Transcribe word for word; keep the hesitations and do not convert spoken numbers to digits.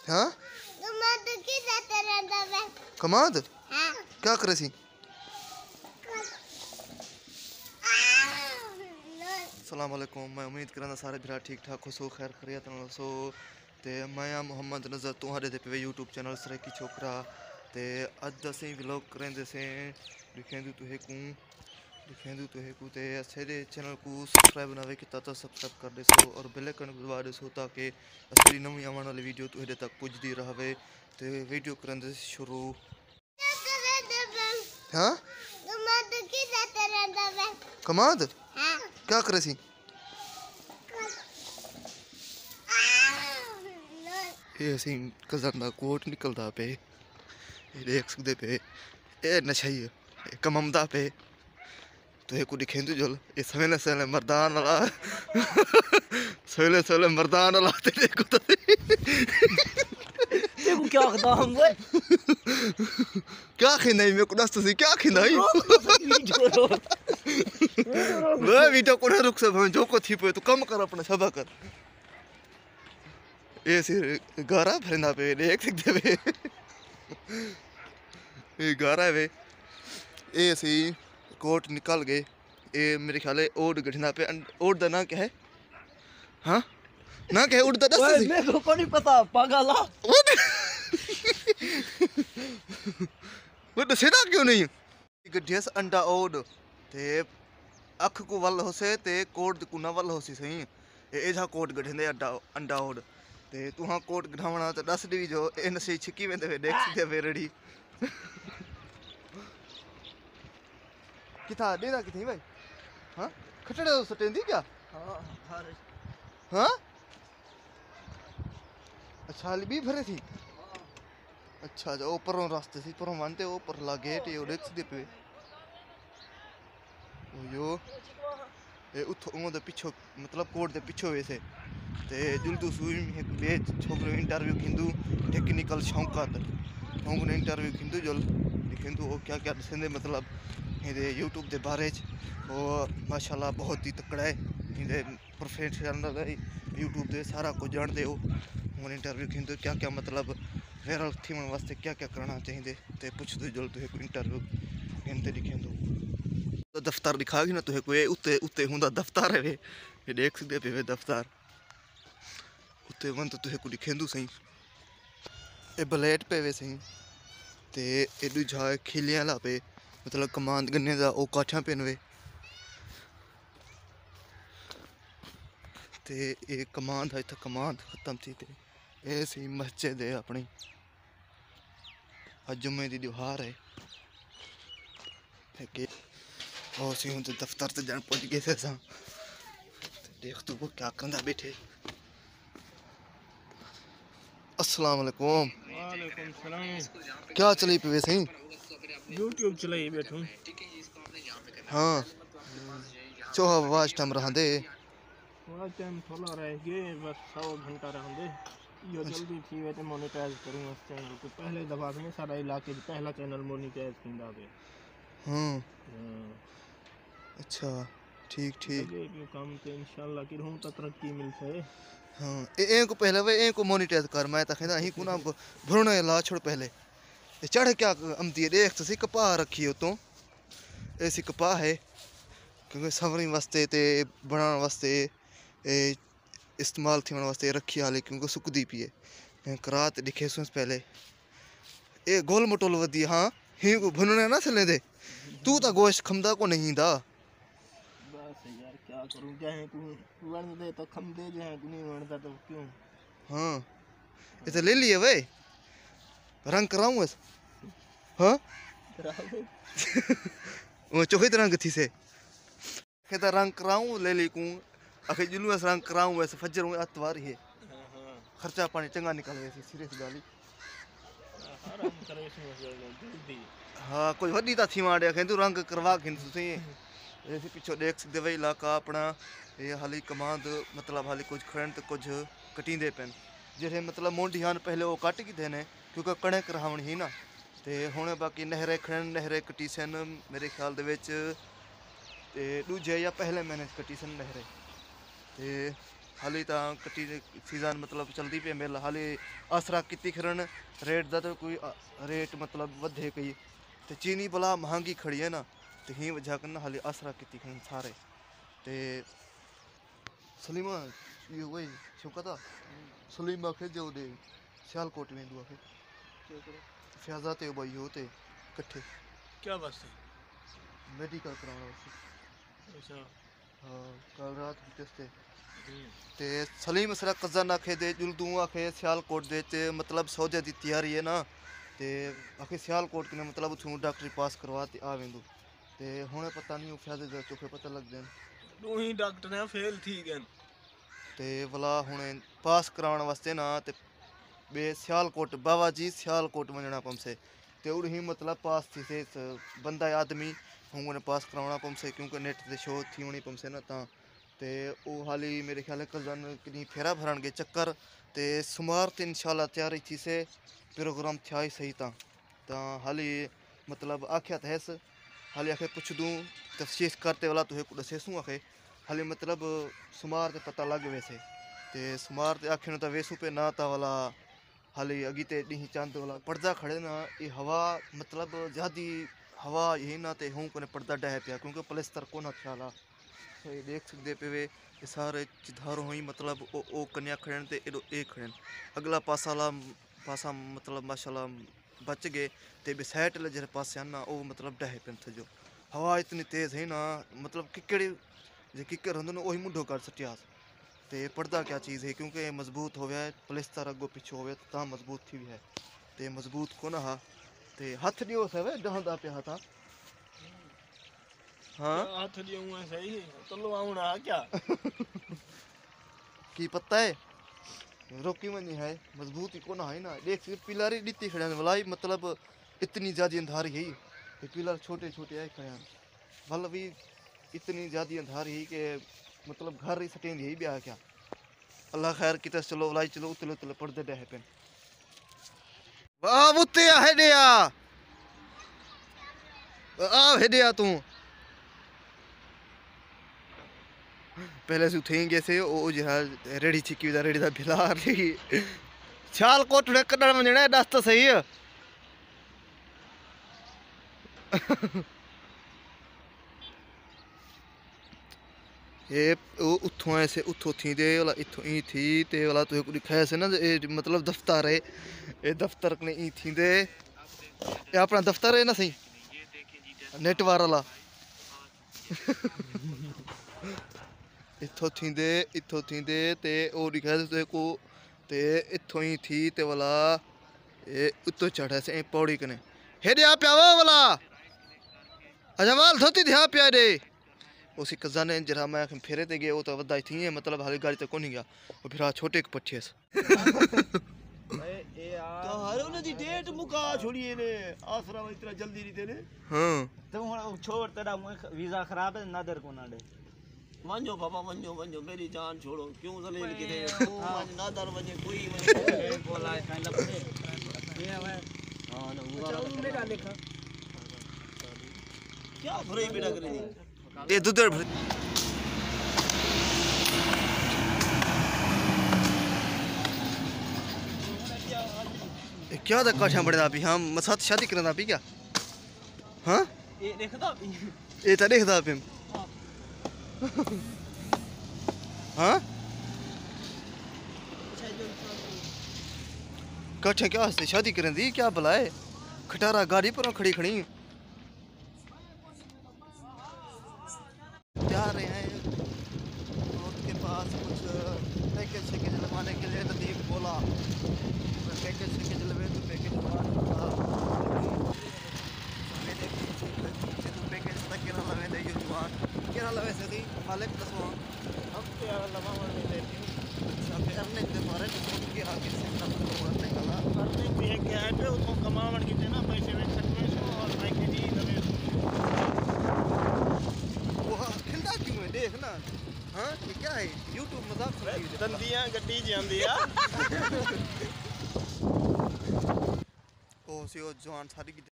हाँ कमाद हाँ। क्या करे सी? अस्सलाम वालेकुम। मैं उम्मीद करना सारे भरा ठीक ठाक हो सो खैर खैरियत नाल सो ते मैं आ मोहम्मद नज़र तुम्हारे दे पे यूट्यूब चैनल सरे की छोकरा ते अज असें व्लॉग करेंदे से दिखेंदू तुहे को दिखेंदू तुहे को ते असेरे चैनल को सब्सक्राइब ना वे किता तो सब्सक्राइब कर दे सो और बेल आइकन दबा दे सो ताकि असली नवी आने वाली वीडियो तुहे तक पुजदी रहे ते वीडियो करेंदे शुरू। हाँ कमाद हाँ। क्या करे सी? ये असी कज़न का कोट निकलता पे ये देख सकते पे ये नशा ही है कमांदा पे तो ये को दिखेंदू जल ये सवेले सवेले मर्दान वाला सवेले सवेले मर्दान वाला ते देखो तो देखो क्या करता हम वे क्या खिंदा ही मेरे को दस तो सी क्या खिंदा ही वे वीडियो को रुक से हम जो को थी पे तो कम कर अपना सबा कर ये सिर गारा भरना पे देख सकते पे ये गारा है वे ये सी कोट निकल गए ये मेरे ख्याल है ओड गठना पे ओड दा ना क्या है? हाँ ना क्या है ओड दा दस सी मेरे को नहीं पता पागल आ वो तो सीधा क्यों नहीं गड्ढिया से अंडा ओड ते अख को वल होसे ते कोट को ना वल होसी सही ए जा कोट गठने अंडा अंडा ओड ते तू हाँ कोट गठावना तो दस दी जो इन से छिकी वेंदे वे देख सकते वे रेडी किथा देदा किथे भाई? हाँ खटड़े तो सटेंदी क्या? हां हर हाँ अच्छा भी भरे थी अच्छा जो ऊपरों रास्ते से ऊपरों मानते ऊपर ला गेट ये देख सकते पे ओ यो ये उठो उन दे पीछो मतलब कोट दे पीछो वैसे ते जुलदू सुई एक बे छोकरो इंटरव्यू किंदू टेक्निकल शौकात शौक ने इंटरव्यू किंदू जल दिखेंदू वो क्या क्या दसेंदे मतलब ये यूट्यूब दे बारे च वो माशाल्लाह बहुत ही तकड़ा है ये प्रोफेशनल है यूट्यूब दे सारा कुछ जानते हो उन इंटरव्यू किंदू क्या क्या मतलब वायरल थीम वास्ते क्या क्या करना चाहिए ते पूछ दो जल तुहे को इंटरव्यू किंदे दिखेंदू तो दफ्तर दिखागी ना तुहे को ये उत्ते उत्ते हुंदा दफ्तर है वे ये देख सकते पे वे दफ्तर उत्ते वन तो तुहे को दिखेंदू सही ए ब्लेड पे वे सही ते एडू जा खिलियां ला पे मतलब कमांड गन्ने दा ओ काठा पेनवे ते ये कमांड है इतना कमांड खत्म थी ते ये सी मस्जिद है अपनी आज जुम्मे दी त्योहार है के और सी हम तो दफ्तर से जान पहुंच गए थे सा देख तू वो क्या करना बैठे। अस्सलाम वालेकुम। वालेकुम सलाम। क्या चली पे वैसे ही यूट्यूब चलाई बैठूं हाँ चोहा वाच टाइम रहा दे वाच टाइम थोड़ा रह गए बस सौ घंटा रह दे यो जल्दी थी वे ते मोनेटाइज करूं इस चैनल को पहले दफा में सारा इलाके में पहला चैनल मोनेटाइज किंदा पे हाँ अच्छा ठीक ठीक ये क्यों काम ते इंशाल्लाह कि रहूं त तरक्की मिल से हाँ ए ए को पहले वे ए को मोनेटाइज कर मैं त खंदा ही को ना भरने ला छोड़ पहले ये चढ़ क्या अमती देख तो सी कपा रखी हो तो ऐसी कपा है क्योंकि सवरी वास्ते ते बनाने वास्ते ए इस्तेमाल थी वास्ते रखी हाले क्योंकि सुकदी पी है करात दिखे सुन पहले ए गोल मटोल वदी हाँ ही को भुनने ना चले दे तू तो गोश्त खमदा को नहीं दा बस यार क्या करूं चाहे तू वन दे तो खम दे जे तू नहीं वणदा तो क्यों हाँ ये तो ले लिए वे रंग कराऊं बस हाँ वो चोखी रंग थी से खेता रंग कराऊं ले ली को आखिर जुलू रंग कराऊं वैसे फजर में अतवार ही खर्चा पानी चंगा निकल गया सीरियस गाली हाँ कोई वड्डी ता थी माड़े खेंदू रंग करवा खेंदू तुसी ऐसे पीछे देख सकते भाई इलाका अपना ये हाली कमांड मतलब हाली कुछ खड़न तो कुछ कटींदे पेन जेठे मतलब मोंडी हान पहले वो कट की देने क्योंकि कणक रहावण ही ना ते हुणे बाकी नहरे खड़न नहरे कटी सन मेरे ख्याल दे विच ते दूजे या पहले महीने कटी सन नहरे ते हाली तां कट्टी सीज़न मतलब चलदी पे मिल हाली आसरा किती खरन रेट दा तो कोई अ, रेट मतलब वधे कई ते चीनी भला महंगी खड़ी है ना ते ही वजह कन्नै हाली आसरा किती खरन सारे ते सलीमा ये वही शौकता सलीमा खे जो दे सियालकोट में दुआ खे फयाजा ते भाई होते इकट्ठे क्या बस है मेडिकल कराना वास्ते अच्छा हाँ कल रात की टेस्ट ते सलीम सरा कज़न आखे दे जुलदू आखे सियालकोट दे च मतलब सौदे दी तैयारी है ना ते आखे सियालकोट कने मतलब उथों डॉक्टरी पास करवा ते आ वेंदो ते हुणे पता नहीं फयाजे दे चोखे पता लग जान तू ही डॉक्टर ने फेल थी गन ते भला हुणे पास कराउण वास्ते ना ते बे सियालकोट बाबा जी सियालकोट वञणा पमसे ते उड़ ही मतलब पास थी से बंदा आदमी हुणे पास कराउणा पमसे क्योंकि नेट ते शो थी वणी पमसे ना ता ते ओ हाली मेरे ख्याल कज़न किनी फेरा भरण के चक्कर ते सुमार ते इंशाल्लाह तैयारी थी से प्रोग्राम थिया ही सही ता ता हाली मतलब आख्या तहस हाली आखे पुछ दूँ तफ्सीस करते वाला तो एक दसेसूँ आखे हाली मतलब सुमार ते पता लग वैसे ते सुमार ते आखे तो वेसू पे ना ता वाला हाली अगीते ॾींहुं चांद वाला पर्दा खड़े ना ये हवा मतलब ज़्यादा हवा यही ना ते हूँ कोने पर्दा डह पिया क्योंकि प्लस्तर कोना ख्याल आ तो ये देख सकते पे वे ये सारे चिधारो हुई मतलब ओ ओ कन्या खड़न ते एडो ए खड़न अगला पासा ला पासा मतलब माशाल्लाह बच गए ते बे साइड ले जरे पासे ना ओ मतलब डह पेन थजो हवा इतनी तेज है ना मतलब किकड़ी जे किकर होंदो ना ओही मुंडो कर सटियास ते पर्दा क्या चीज़ है क्योंकि ये मजबूत हो गया है प्लस्तर अगो पीछे हो गया तो ता मजबूत थी है ते मजबूत को ना हा ते हाथ दियो सवे डहंदा पे हाथा हाँ हाथ दियो हुआ सही तलो आउणा क्या की पता है रोकी मनी है मजबूत ही कोना है ना देख पिलर दी खड़े मलाई मतलब इतनी ज्यादा अंधारी है ये पिलर छोटे छोटे है खड़े भल भी इतनी ज्यादा अंधारी है कि मतलब घर ही सटेंदी है ब्याह क्या अल्लाह खैर किते चलो वलाई चलो उतले उतले पड़दे डे पेन वाह उते आ हेडिया आ हेडिया तू पहले से उठेंगे से ओ जहा रेडी छिकी दा रेडी दा भिलार ली छाल कोटड़े कड़न वणने दस तो सही है ये उठों ऐसे उठों थी दे वाला इथों ई थी ते वाला तो एक दिखाया से ना ये मतलब दफ्तर है ये दफ्तर कने ई थी दे ये अपना दफ्तर है ना सही नेट वाला इथों थींदे इथों थींदे ते ओ दिखाया से को ते इथों ही थी ते वाला ये उतो चढ़ा से पौड़ी कने हेडे आ प्यावा वाला अच्छा वाल धोती ध्या प्या दे उसी कज़न ने जरा मैं फेरे ते गए वो तो वदाई थी है मतलब हाली गाड़ी तक को नहीं गया वो फिर आ छोटे के पट्ठे से तो हरो ने दी डेट मुका छोड़िए ने आसरा इतना जल्दी नहीं देने हां तुम हुन छोड़ तेरा वीजा खराब है नादर को ना दे वंजो बाबा वंजो वंजो मेरी जान छोड़ो क्यों जलील की दे तू मन नादर वजे कोई वजे बोला है काई लपने ये है हां ना हुआ मेरा लिखा क्या भरे बेटा करे दी ये दुधर क्या था काशा बड़े अभी हम साथ शादी करना अभी क्या हाँ ये देखदा ये तो देखदा अभी हाँ काठे क्या हंसते शादी करने दी क्या बुलाए खटारा गाड़ी पर खड़ी खड़ी जा रहे हैं दोस्त के पास कुछ पैकेज शैकेज लगवाने के लिए नदीम बोला पैकेज शैकेज लगे तो पैकेज पैकेज तक के लगे दे जुआन के लगे से दी मालिक कसो अब क्या लगा वाले देती हूं अच्छा करने के बारे में सोच के आगे से ना करने वाला करने भी है क्या है पे उसको कमावन कितने ना पैसे में सकते हैं और पैकेज ही लगे खिलदा क्यों है देख ना हाँ ये क्या है यूट्यूब मजाक कर रही है दंदियां गड्डी ਜਾਂਦੀ ਆ ਉਹ ਸੀ ਉਹ ਜਵਾਨ ਸਾਡੀ